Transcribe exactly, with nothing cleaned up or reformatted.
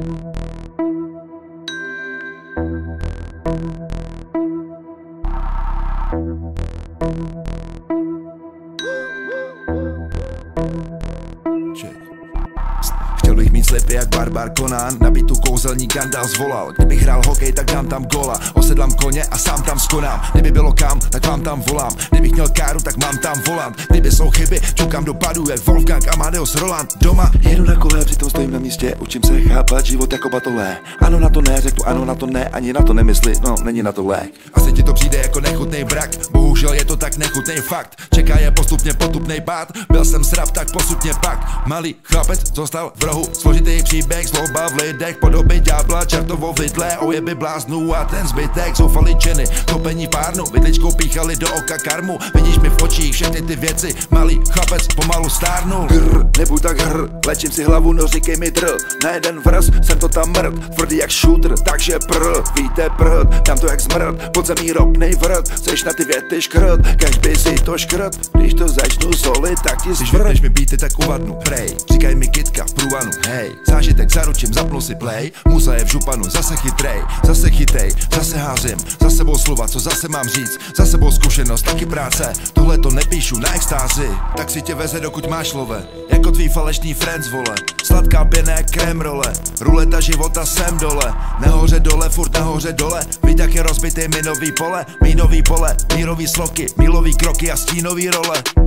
Chtěl bych mít slipy jak barbar Conan, na bitu kouzelník Gandalf zvolal. Kdybych hrál hokej, tak dám tam gola, osedlám koně a sám tam skonám. Kdyby bylo kam, tak vám tam volám. Kdybych měl káru, tak mám tam volant. Kdyby jsou chyby, čukám do padu jak Wolfgang Amadeus Roland. Doma jedu na kole, přitom stojím na místě, učím se chápat život jako batolé. Ano na to ne, řeknu ano na to ne, ani na to nemysli, no není na to lék. Asi ti to přijde jako nechutnej brak, bohužel je to tak nechutnej fakt. Čeká je postupně potupnej pád, byl jsem srab, tak postupně pak. Malý chlapec zostal v rohu, složitý příběh, zloba v lidech, podoby ďábla, čertovo vidle, ojeby bláznů a ten zbytek. Zoufalý činy, topení párnu, vidličkou píchali do oka karmu. Vidíš mi v očích všechny ty věci, malý chlapec pomalu stárnul. Hr, nebuď tak hr, lečím si hlavu, no říkej mi drl. Na jeden vrz jsem to tam mrd, tvrdý jak shooter, takže prl. Víte prd, dám to jak zmrd, podzemí ropnej vrt. Chceš na ty věty škrt, kaž by si to škrt. Když to začnu solit, tak ti zvrd. Když mi bíty, tak uvadnu, prej, říkaj mi kytka v průvanu, hej. Zážitek zaručím, zapnu si play, muza je v županu, zase chytrej, zase chytej, zase házím, za sebou slova, co zase mám říct, za sebou zkušenost, taky práce, tohle to nepíšu na extázi. Tak si tě veze, dokud máš love, jako tvý falešný friends, vole. Sladká pěna jak krém role, ruleta života sem dole, nahoře dole, furt nahoře dole. Víš, jak je rozbitý minový pole, mínový pole, mírový sloky, mílový kroky a stínový role.